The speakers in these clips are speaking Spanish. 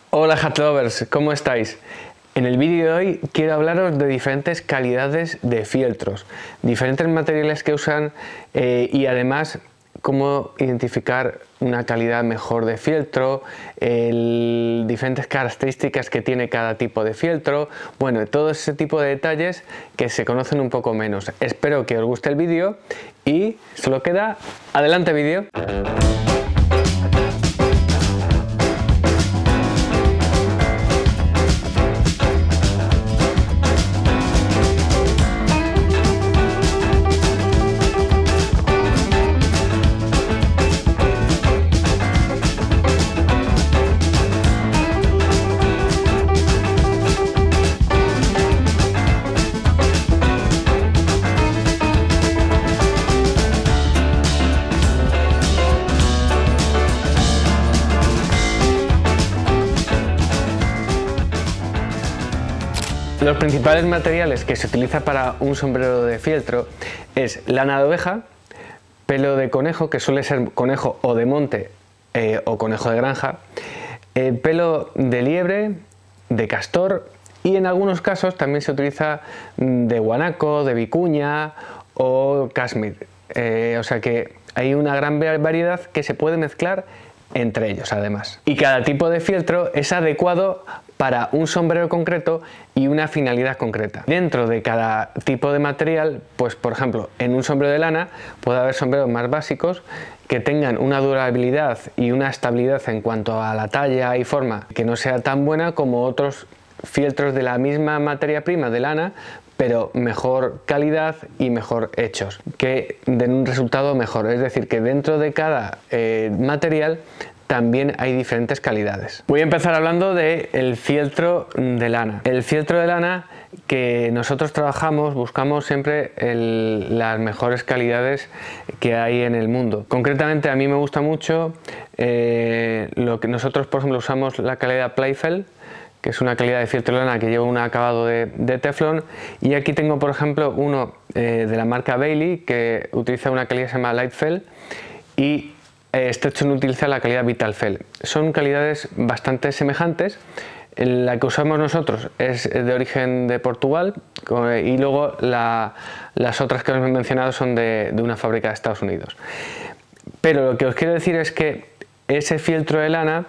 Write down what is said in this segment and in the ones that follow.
Hola Hat Lovers, ¿cómo estáis? En el vídeo de hoy quiero hablaros de diferentes calidades de fieltros, diferentes materiales que usan y además cómo identificar una calidad mejor de fieltro, diferentes características que tiene cada tipo de fieltro, bueno, todo ese tipo de detalles que se conocen un poco menos. Espero que os guste el vídeo y solo queda adelante vídeo. Los principales materiales que se utiliza para un sombrero de fieltro es lana de oveja, pelo de conejo, que suele ser conejo o de monte o conejo de granja, pelo de liebre, de castor y en algunos casos también se utiliza de guanaco, de vicuña o cashmere. O sea que hay una gran variedad que se puede mezclar entre ellos además. Y cada tipo de fieltro es adecuado para un sombrero concreto y una finalidad concreta. Dentro de cada tipo de material, pues por ejemplo, en un sombrero de lana puede haber sombreros más básicos que tengan una durabilidad y una estabilidad en cuanto a la talla y forma que no sea tan buena como otros fieltros de la misma materia prima de lana, pero mejor calidad y mejor hechos, que den un resultado mejor. Es decir, que dentro de cada material también hay diferentes calidades. Voy a empezar hablando del fieltro de lana. El fieltro de lana que nosotros trabajamos, buscamos siempre las mejores calidades que hay en el mundo. Concretamente a mí me gusta mucho lo que nosotros, por ejemplo, usamos la calidad Playfell, que es una calidad de fieltro de lana que lleva un acabado de teflón, y aquí tengo por ejemplo uno de la marca Bailey que utiliza una calidad que se llama Lightfell y Stetson utiliza la calidad Vitalfell. Son calidades bastante semejantes. La que usamos nosotros es de origen de Portugal y luego las otras que os he mencionado son de una fábrica de Estados Unidos. Pero lo que os quiero decir es que ese fieltro de lana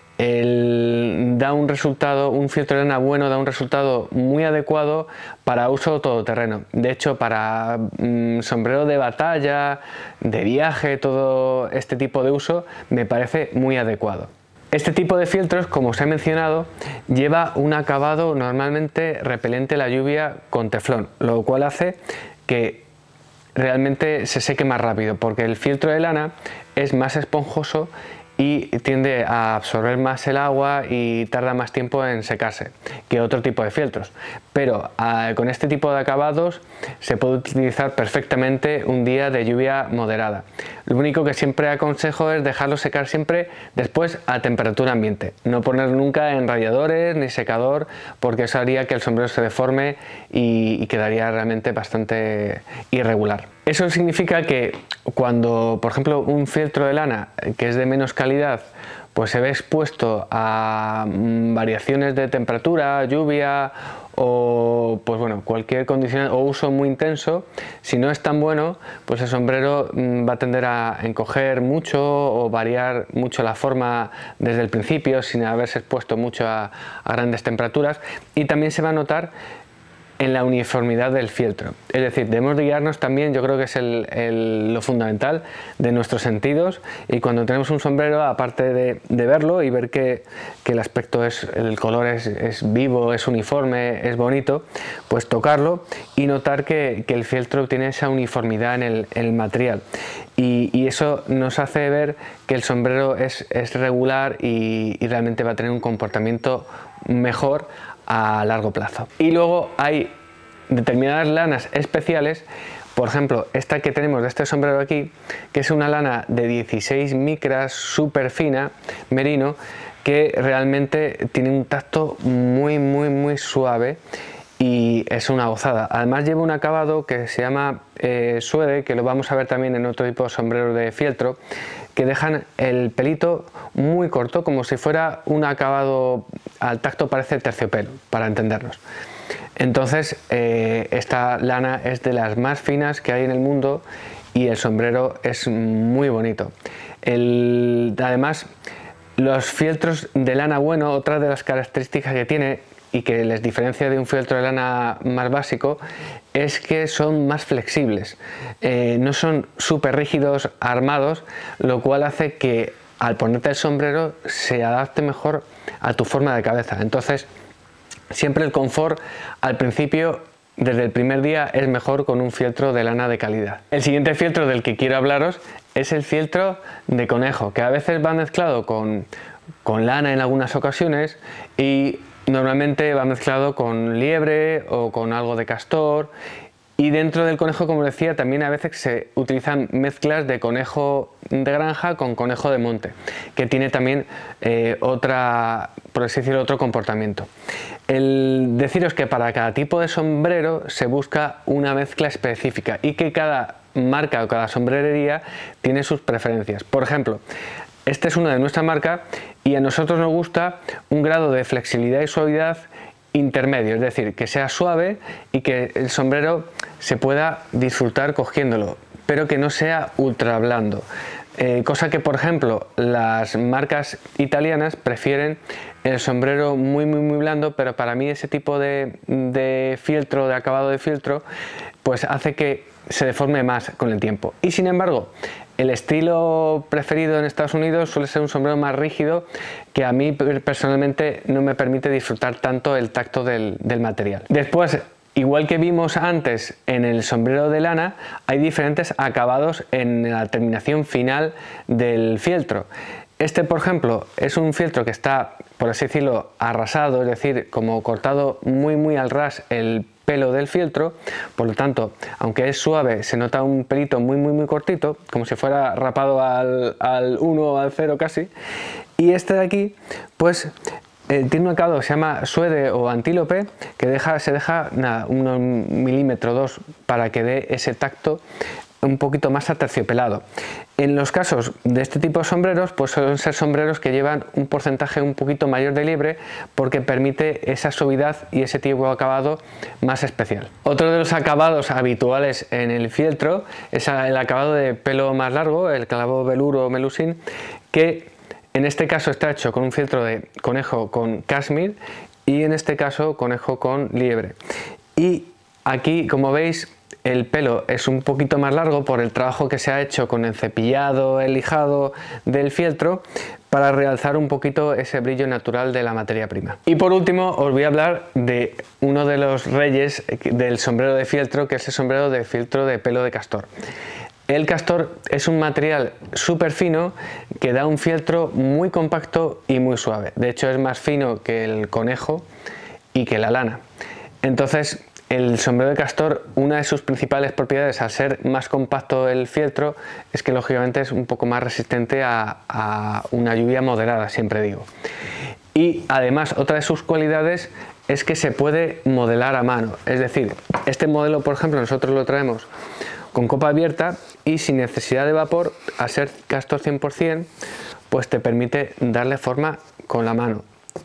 da un resultado, un fieltro de lana bueno da un resultado muy adecuado para uso todoterreno. De hecho, para sombrero de batalla, de viaje, todo este tipo de uso me parece muy adecuado. Este tipo de fieltros, como os he mencionado, lleva un acabado normalmente repelente a la lluvia con teflón, lo cual hace que realmente se seque más rápido, porque el fieltro de lana es más esponjoso y tiende a absorber más el agua y tarda más tiempo en secarse que otro tipo de fieltros, pero con este tipo de acabados se puede utilizar perfectamente un día de lluvia moderada. Lo único que siempre aconsejo es dejarlo secar siempre después a temperatura ambiente, no poner nunca en radiadores ni secador, porque eso haría que el sombrero se deforme y quedaría realmente bastante irregular. Eso significa que cuando, por ejemplo, un fieltro de lana que es de menos calidad, pues se ve expuesto a variaciones de temperatura, lluvia o pues bueno, cualquier condición o uso muy intenso, si no es tan bueno, pues el sombrero va a tender a encoger mucho o variar mucho la forma desde el principio sin haberse expuesto mucho a grandes temperaturas, y también se va a notar en la uniformidad del fieltro. Es decir, debemos de guiarnos también, yo creo que es lo fundamental, de nuestros sentidos, y cuando tenemos un sombrero, aparte de verlo y ver que el aspecto el color es vivo, es uniforme, es bonito, pues tocarlo y notar que el fieltro tiene esa uniformidad en el material, y eso nos hace ver que el sombrero es regular y realmente va a tener un comportamiento mejor a largo plazo. Y luego hay determinadas lanas especiales, por ejemplo esta que tenemos de este sombrero aquí, que es una lana de 16 micras súper fina, merino, que realmente tiene un tacto muy suave y es una gozada. Además lleva un acabado que se llama suede, que lo vamos a ver también en otro tipo de sombrero de fieltro, que dejan el pelito muy corto, como si fuera un acabado, al tacto parece terciopelo, para entendernos. Entonces esta lana es de las más finas que hay en el mundo y el sombrero es muy bonito. Además, los fieltros de lana bueno, otra de las características que tiene y que les diferencia de un fieltro de lana más básico, es que son más flexibles, no son súper rígidos, armados, lo cual hace que al ponerte el sombrero se adapte mejor a tu forma de cabeza. Entonces siempre el confort al principio, desde el primer día, es mejor con un fieltro de lana de calidad. El siguiente fieltro del que quiero hablaros es el fieltro de conejo, que a veces va mezclado con lana en algunas ocasiones y normalmente va mezclado con liebre o con algo de castor, y dentro del conejo, como decía, también a veces se utilizan mezclas de conejo de granja con conejo de monte, que tiene también por así decirlo, otro comportamiento. Deciros que para cada tipo de sombrero se busca una mezcla específica y que cada marca o cada sombrerería tiene sus preferencias. Por ejemplo, este es uno de nuestra marca y a nosotros nos gusta un grado de flexibilidad y suavidad intermedio, es decir, que sea suave y que el sombrero se pueda disfrutar cogiéndolo, pero que no sea ultra blando. Cosa que, por ejemplo, las marcas italianas prefieren el sombrero muy blando, pero para mí ese tipo de fieltro, de acabado de fieltro, pues hace que se deforme más con el tiempo. Y sin embargo, el estilo preferido en Estados Unidos suele ser un sombrero más rígido, que a mí personalmente no me permite disfrutar tanto el tacto del material. Después, igual que vimos antes en el sombrero de lana, hay diferentes acabados en la terminación final del fieltro. Este, por ejemplo, es un fieltro que está, por así decirlo, arrasado, es decir, como cortado muy al ras el pelo del fieltro, por lo tanto, aunque es suave, se nota un pelito muy cortito, como si fuera rapado al 1 o al 0 casi. Y este de aquí, pues tiene un acabado que se llama suede o antílope, que se deja nada, unos milímetros, 2, para que dé ese tacto un poquito más aterciopelado. En los casos de este tipo de sombreros, pues suelen ser sombreros que llevan un porcentaje un poquito mayor de liebre, porque permite esa suavidad y ese tipo de acabado más especial. Otro de los acabados habituales en el fieltro es el acabado de pelo más largo, el clavo veluro o melusín, que en este caso está hecho con un fieltro de conejo con cashmere y en este caso conejo con liebre. Y aquí, como veis, el pelo es un poquito más largo por el trabajo que se ha hecho con el cepillado, el lijado del fieltro, para realzar un poquito ese brillo natural de la materia prima. Y por último os voy a hablar de uno de los reyes del sombrero de fieltro, que es el sombrero de fieltro de pelo de castor. El castor es un material súper fino que da un fieltro muy compacto y muy suave. De hecho, es más fino que el conejo y que la lana. Entonces, el sombrero de castor, una de sus principales propiedades, al ser más compacto el fieltro, es que lógicamente es un poco más resistente a una lluvia moderada, siempre digo. Y además, otra de sus cualidades es que se puede modelar a mano. Es decir, este modelo, por ejemplo, nosotros lo traemos con copa abierta y sin necesidad de vapor, al ser castor 100%, pues te permite darle forma con la mano,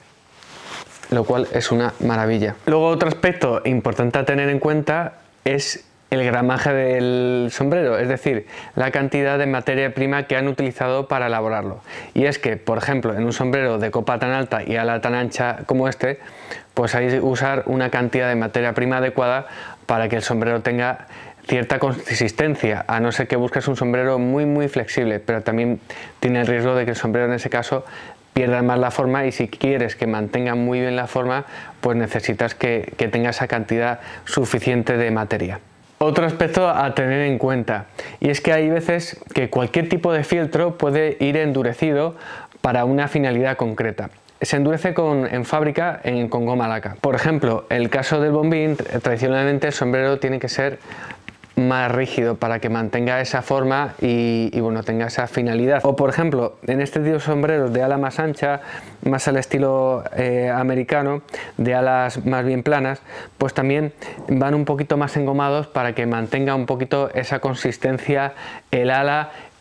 lo cual es una maravilla. Luego, otro aspecto importante a tener en cuenta es el gramaje del sombrero, es decir, la cantidad de materia prima que han utilizado para elaborarlo. Y es que, por ejemplo, en un sombrero de copa tan alta y ala tan ancha como este, pues hay que usar una cantidad de materia prima adecuada para que el sombrero tenga cierta consistencia, a no ser que busques un sombrero muy flexible, pero también tiene el riesgo de que el sombrero en ese caso pierda más la forma, y si quieres que mantenga muy bien la forma, pues necesitas que tenga esa cantidad suficiente de materia. Otro aspecto a tener en cuenta, y es que hay veces que cualquier tipo de fieltro puede ir endurecido para una finalidad concreta. Se endurece en fábrica con goma laca. Por ejemplo, el caso del bombín, tradicionalmente el sombrero tiene que ser más rígido para que mantenga esa forma y bueno, tenga esa finalidad. O por ejemplo, en este tipo de sombreros de ala más ancha, más al estilo americano, de alas más bien planas, pues también van un poquito más engomados para que mantenga un poquito esa consistencia el ala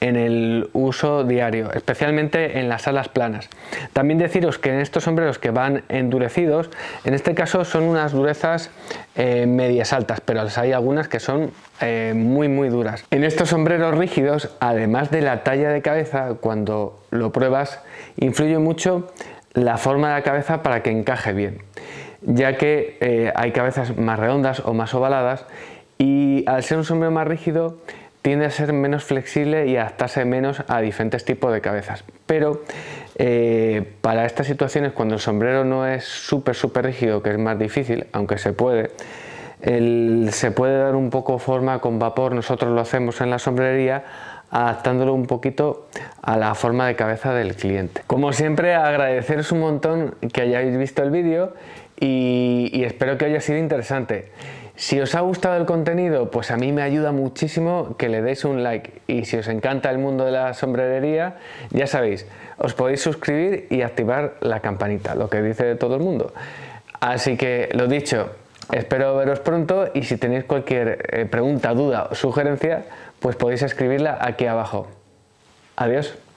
en el uso diario, especialmente en las alas planas. También deciros que en estos sombreros que van endurecidos, en este caso son unas durezas medias altas, pero hay algunas que son muy duras. En estos sombreros rígidos, además de la talla de cabeza, cuando lo pruebas, influye mucho la forma de la cabeza para que encaje bien, ya que hay cabezas más redondas o más ovaladas, y al ser un sombrero más rígido tiende a ser menos flexible y adaptarse menos a diferentes tipos de cabezas. Pero para estas situaciones, cuando el sombrero no es súper rígido, que es más difícil, aunque se puede, se puede dar un poco forma con vapor. Nosotros lo hacemos en la sombrería, adaptándolo un poquito a la forma de cabeza del cliente. Como siempre, agradeceros un montón que hayáis visto el vídeo y espero que haya sido interesante. Si os ha gustado el contenido, pues a mí me ayuda muchísimo que le deis un like, y si os encanta el mundo de la sombrerería, ya sabéis, os podéis suscribir y activar la campanita, lo que dice todo el mundo. Así que, lo dicho, espero veros pronto, y si tenéis cualquier pregunta, duda o sugerencia, pues podéis escribirla aquí abajo. Adiós.